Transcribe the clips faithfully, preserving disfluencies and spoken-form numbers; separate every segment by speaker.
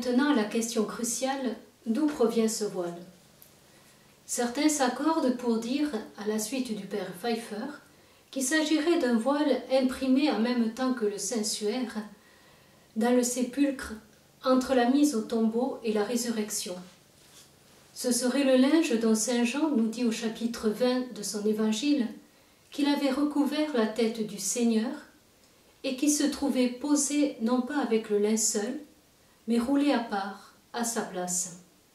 Speaker 1: maintenant à la question cruciale, d'où provient ce voile? Certains s'accordent pour dire, à la suite du père Pfeiffer, qu'il s'agirait d'un voile imprimé en même temps que le Saint-Suaire dans le sépulcre entre la mise au tombeau et la résurrection. Ce serait le linge dont saint Jean nous dit au chapitre vingt de son évangile qu'il avait recouvert la tête du Seigneur et qui se trouvait posé non pas avec le linceul, mais roulé à part, à sa place.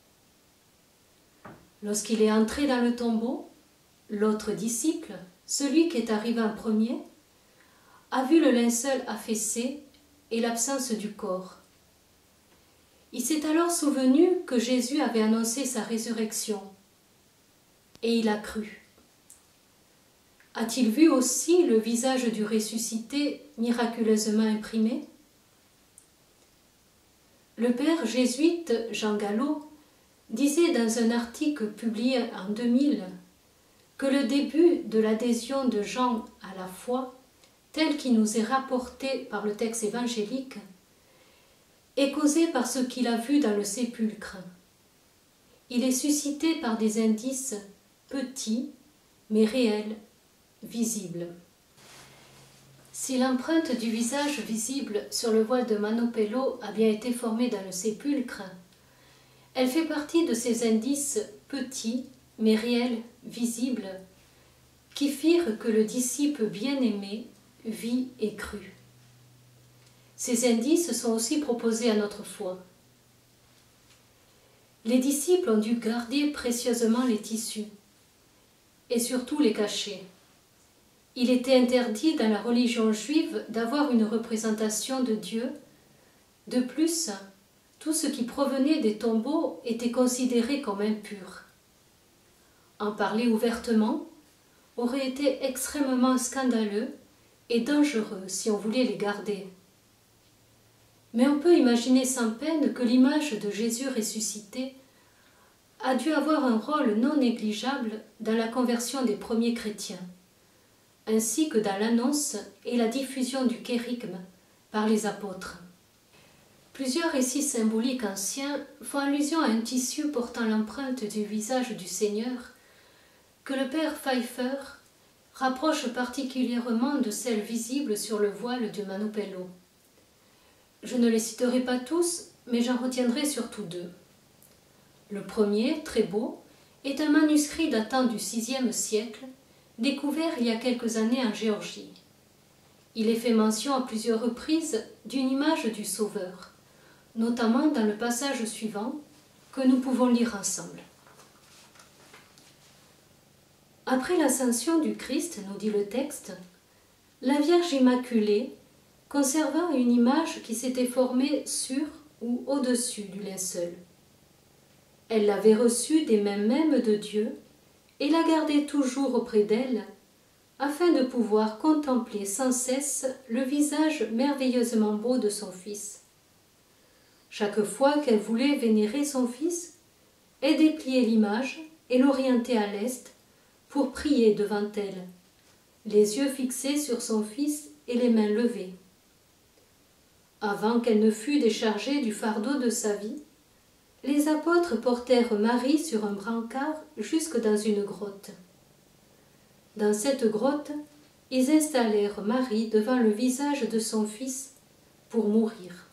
Speaker 1: Lorsqu'il est entré dans le tombeau, l'autre disciple, celui qui est arrivé en premier, a vu le linceul affaissé et l'absence du corps. Il s'est alors souvenu que Jésus avait annoncé sa résurrection, et il a cru. A-t-il vu aussi le visage du ressuscité miraculeusement imprimé? Le père jésuite Jean Gallo disait dans un article publié en deux mille que le début de l'adhésion de Jean à la foi, tel qu'il nous est rapporté par le texte évangélique, est causé par ce qu'il a vu dans le sépulcre. Il est suscité par des indices petits, mais réels, visibles. Si l'empreinte du visage visible sur le voile de Manopello a bien été formée dans le sépulcre, elle fait partie de ces indices petits, mais réels, visibles, qui firent que le disciple bien-aimé vit et crut. Ces indices sont aussi proposés à notre foi. Les disciples ont dû garder précieusement les tissus, et surtout les cacher. Il était interdit dans la religion juive d'avoir une représentation de Dieu. De plus, tout ce qui provenait des tombeaux était considéré comme impur. En parler ouvertement aurait été extrêmement scandaleux et dangereux si on voulait les garder. Mais on peut imaginer sans peine que l'image de Jésus ressuscité a dû avoir un rôle non négligeable dans la conversion des premiers chrétiens, ainsi que dans l'annonce et la diffusion du kérygme par les apôtres. Plusieurs récits symboliques anciens font allusion à un tissu portant l'empreinte du visage du Seigneur que le père Pfeiffer rapproche particulièrement de celle visible sur le voile de Manopello. Je ne les citerai pas tous, mais j'en retiendrai surtout deux. Le premier, très beau, est un manuscrit datant du sixième siècle, découvert il y a quelques années en Géorgie. Il est fait mention à plusieurs reprises d'une image du Sauveur, notamment dans le passage suivant que nous pouvons lire ensemble. Après l'ascension du Christ, nous dit le texte, la Vierge Immaculée conserva une image qui s'était formée sur ou au-dessus du linceul. Elle l'avait reçue des mains mêmes de Dieu et la gardait toujours auprès d'elle, afin de pouvoir contempler sans cesse le visage merveilleusement beau de son Fils. Chaque fois qu'elle voulait vénérer son Fils, elle dépliait l'image et l'orientait à l'est pour prier devant elle, les yeux fixés sur son Fils et les mains levées. Avant qu'elle ne fût déchargée du fardeau de sa vie, les apôtres portèrent Marie sur un brancard jusque dans une grotte. Dans cette grotte, ils installèrent Marie devant le visage de son Fils pour mourir.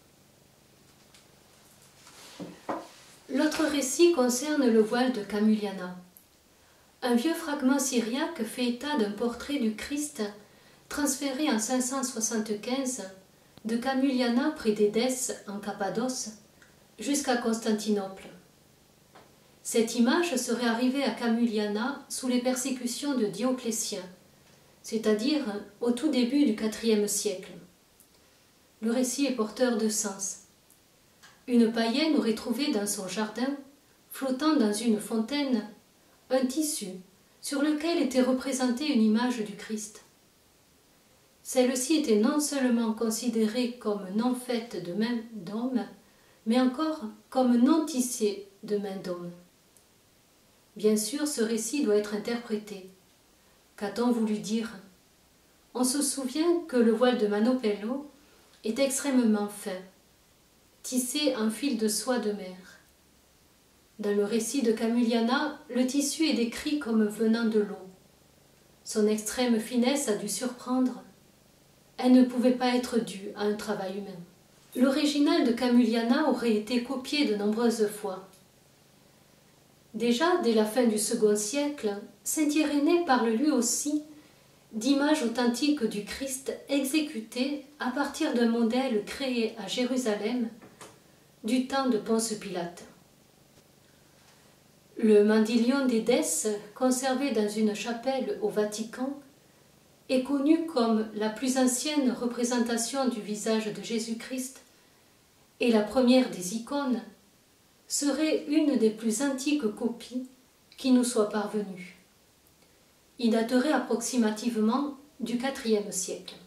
Speaker 1: L'autre récit concerne le voile de Camuliana. Un vieux fragment syriaque fait état d'un portrait du Christ transféré en cinq cent soixante-quinze de Camuliana près d'Édesse en Cappadoce jusqu'à Constantinople. Cette image serait arrivée à Camuliana sous les persécutions de Dioclétien, c'est-à-dire au tout début du quatrième siècle. Le récit est porteur de sens. Une païenne aurait trouvé dans son jardin, flottant dans une fontaine, un tissu sur lequel était représentée une image du Christ. Celle-ci était non seulement considérée comme non faite de main d'homme, mais encore comme non tissée de main d'homme. Bien sûr, ce récit doit être interprété. Qu'a-t-on voulu dire? On se souvient que le voile de Manopello est extrêmement fin. tissé en fil de soie de mer. Dans le récit de Camuliana, le tissu est décrit comme venant de l'eau. Son extrême finesse a dû surprendre. Elle ne pouvait pas être due à un travail humain. L'original de Camuliana aurait été copié de nombreuses fois. Déjà, dès la fin du second siècle, saint Irénée parle lui aussi d'images authentiques du Christ exécutées à partir d'un modèle créé à Jérusalem du temps de Ponce Pilate. Le Mandilion d'Édesse, conservé dans une chapelle au Vatican, est connu comme la plus ancienne représentation du visage de Jésus-Christ et la première des icônes, serait une des plus antiques copies qui nous soit parvenue. Il daterait approximativement du quatrième siècle.